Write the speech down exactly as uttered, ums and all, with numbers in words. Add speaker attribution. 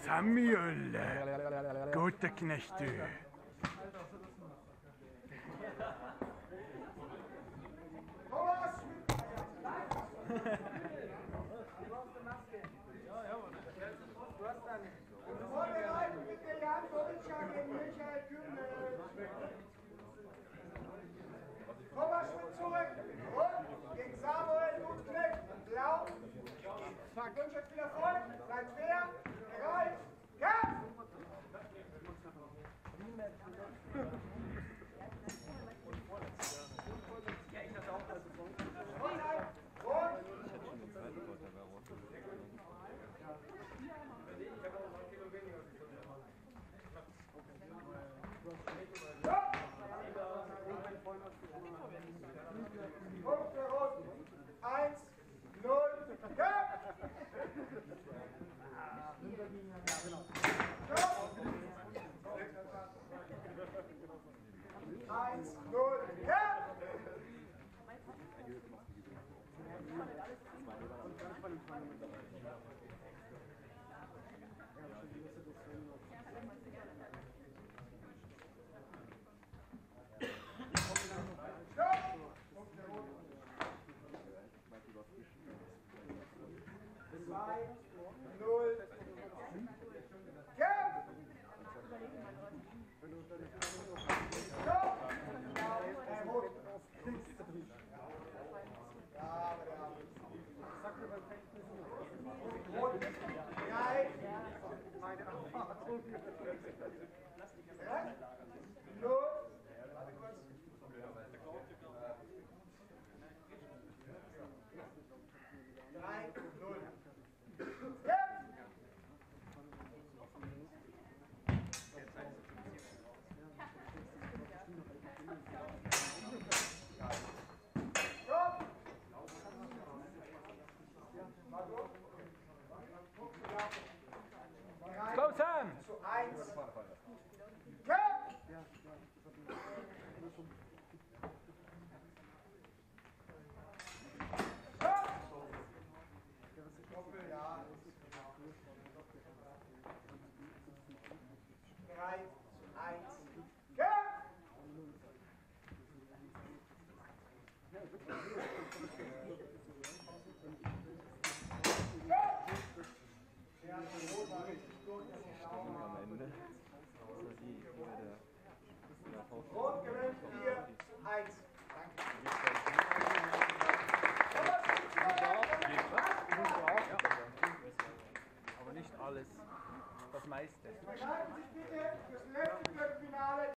Speaker 1: Samuel, guter Knecht, du.
Speaker 2: Vorbereiten bitte Jan Dolitschak gegen Michael Kümmel. Thomas Schmidt zurück. Und gegen Samuel Gutknecht. Blau. Ich wünsche euch viel Erfolg. Seid fair. Bereit. Kampf! Punkte Roten. Eins, null, Kampf! Eins, null, Kampf! zwei, null, Kampf! Stopp! Herr Roth. Ja, ja. Rot. Drei. Meine Erfahrung. Null. Warte kurz. Drei, null.
Speaker 1: Go Sam!
Speaker 2: Zu eins. Kampf! drei zu eins. Kampf!
Speaker 3: Am Ende.
Speaker 2: Rot gewinnt vier zu eins. Danke.
Speaker 1: Aber nicht alles, das meiste.
Speaker 2: Begleiten Sie bitte